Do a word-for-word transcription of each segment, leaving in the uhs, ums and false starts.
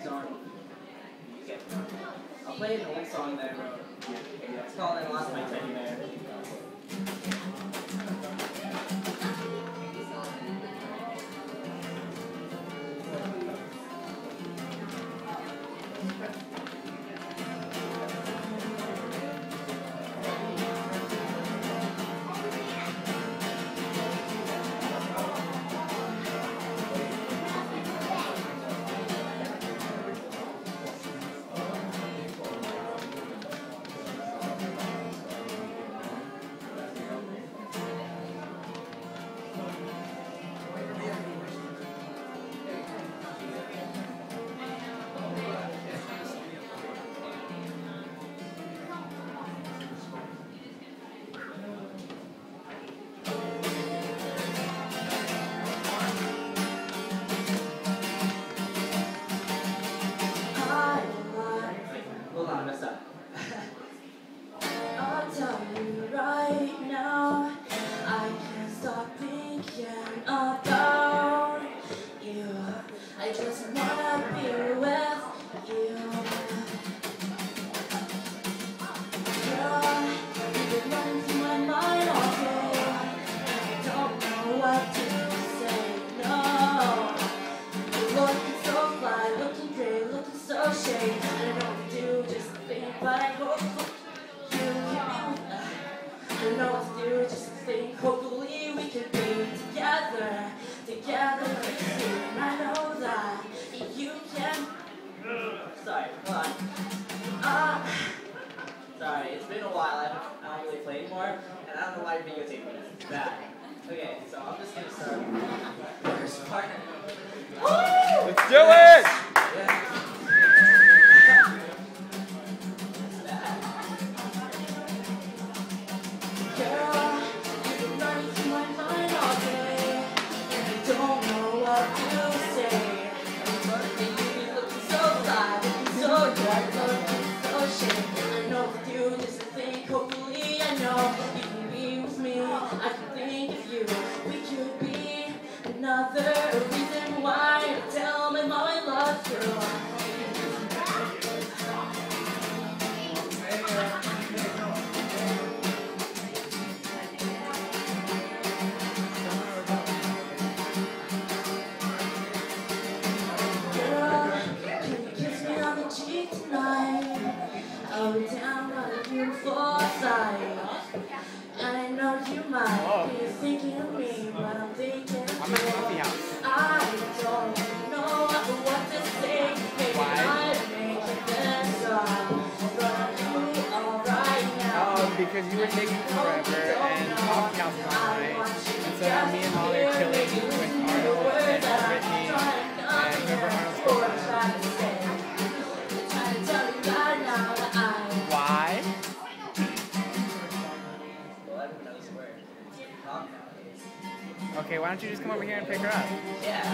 song. Okay. I'll play an old song that I wrote. It's called I Lost My Teddy Bear. Hold on, messed up. I'll tell you right now, I can't stop thinking about you. I just wanna be with you. Yeah, you've been running through my mind all day. I don't know what to say, no. You're looking so fly, looking great, looking so shady. I don't know what to do, just think, but I hope you can be with us. I don't know what to do, just think, hopefully we can be together, together soon. I know that you can. Sorry, hold on. Uh, Sorry, it's been a while. I don't, I don't really play anymore, and I don't know why you're videotaping this. Bad. Okay, so I'm just gonna start the first part. Woo! Let's do it! Yeah. Girl, you've been running through my mind all day, and I don't know what to say. And you've been looking so fly, looking so good, looking so shady. I know what to do, just think, hopefully I know you can be with me. I can think of you, we could be another reason why to tell me my love through. I'll be down on a beautiful side. And I know you might oh. be thinking of me, but I'm thinking of I'm you. at the coffee house. I don't know what to say. Maybe Why? I'd make it better, but I'm doing alright now. Oh, because you were taking forever and coffee house was on night. And so now me and Molly are chilling with Arnold and Brittany. And remember Arnold's girlfriend. Why? Well, everyone knows where to talk nowadays. Okay, why don't you just come over here and pick her up? Yeah.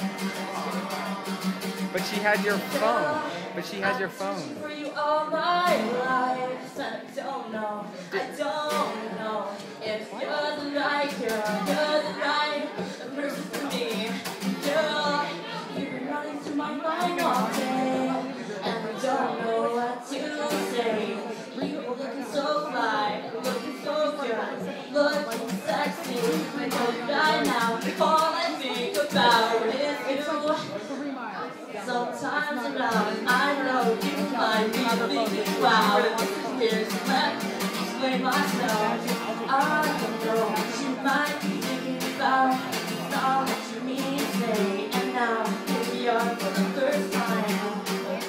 But she has your phone. But she has your phone. For you all my life, I don't know, I don't know if you're the right girl, you're the right person for me. Girl, you've been running through my mind all day, and I don't know what to say. You're looking so fly, looking so good, looking sexy. I know right now, all I think about is you. Sometimes around, I know you might be thinking, wow, here's let me explain myself. I don't know what you might be thinking about, not what you mean to say, and now here we are for the first time.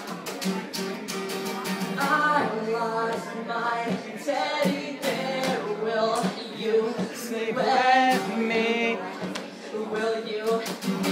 I lost my teddy bear, will you Sleep with me. Will you